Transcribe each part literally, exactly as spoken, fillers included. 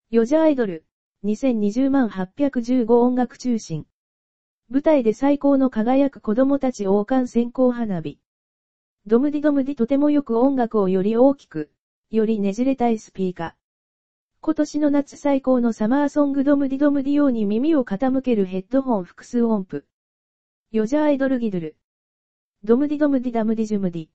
ヨジャアイドル、にせんにじゅうまんはっぴゃくじゅうご音楽中心。舞台で最高の輝く子供たち王冠線香花火。ドムディドムディとてもよく音楽をより大きく、よりねじれたいスピーカー。今年の夏最高のサマーソングドムディドムディ用に耳を傾けるヘッドホン複数音符。ヨジャアイドルギドゥル。ドムディドムディダムディジュムディ。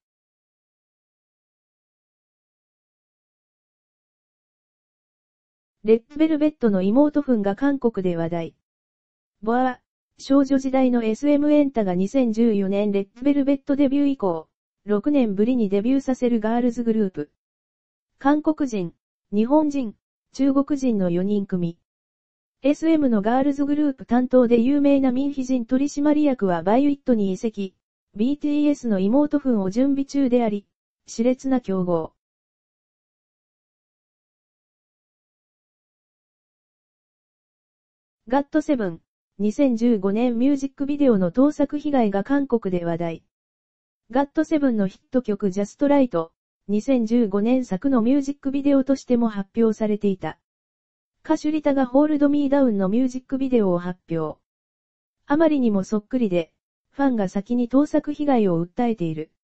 レッドベルベットの妹分が韓国で話題。ボア、少女時代の エスエム エンタがにせんじゅうよねんレッドベルベットデビュー以降、ろくねんぶりにデビューさせるガールズグループ。韓国人、日本人、中国人のよにん組。エスエム のガールズグループ担当で有名なミンヒジン取締役はバイウィットに移籍、ビーティーエス の妹分を準備中であり、熾烈な競合。ガットセブン、にせんじゅうごねんミュージックビデオの盗作被害が韓国で話題。ガットセブンのヒット曲ジャストライト、にせんじゅうごねん作のミュージックビデオとしても発表されていた。歌手リタがホールドミーダウンのミュージックビデオを発表。あまりにもそっくりで、ファンが先に盗作被害を訴えている。